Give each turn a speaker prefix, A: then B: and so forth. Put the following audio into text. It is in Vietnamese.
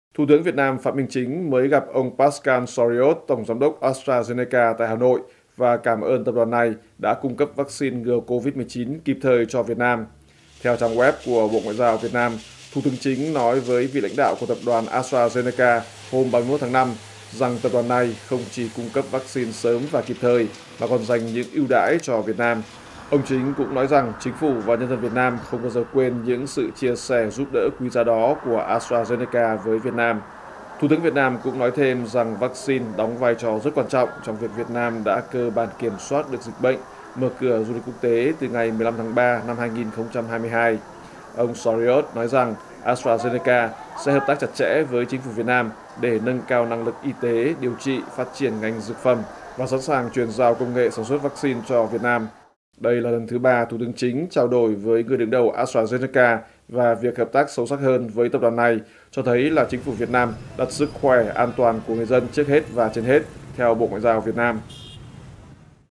A: Thủ tướng Việt Nam Phạm Minh Chính mới gặp ông Pascal Soriot, Tổng giám đốc AstraZeneca tại Hà Nội và cảm ơn tập đoàn này đã cung cấp vaccine ngừa COVID-19 kịp thời cho Việt Nam. Theo trang web của Bộ Ngoại giao Việt Nam, Thủ tướng Chính nói với vị lãnh đạo của tập đoàn AstraZeneca hôm 31 tháng 5 rằng tập đoàn này không chỉ cung cấp vaccine sớm và kịp thời mà còn dành những ưu đãi cho Việt Nam. Ông Chính cũng nói rằng chính phủ và nhân dân Việt Nam không bao giờ quên những sự chia sẻ giúp đỡ quý giá đó của AstraZeneca với Việt Nam. Thủ tướng Việt Nam cũng nói thêm rằng vaccine đóng vai trò rất quan trọng trong việc Việt Nam đã cơ bản kiểm soát được dịch bệnh, mở cửa du lịch quốc tế từ ngày 15 tháng 3 năm 2022. Ông Soriot nói rằng AstraZeneca sẽ hợp tác chặt chẽ với chính phủ Việt Nam để nâng cao năng lực y tế, điều trị, phát triển ngành dược phẩm và sẵn sàng chuyển giao công nghệ sản xuất vaccine cho Việt Nam. Đây là lần thứ ba Thủ tướng Chính trao đổi với người đứng đầu AstraZeneca và việc hợp tác sâu sắc hơn với tập đoàn này cho thấy là chính phủ Việt Nam đặt sức khỏe an toàn của người dân trước hết và trên hết, theo Bộ Ngoại giao Việt Nam.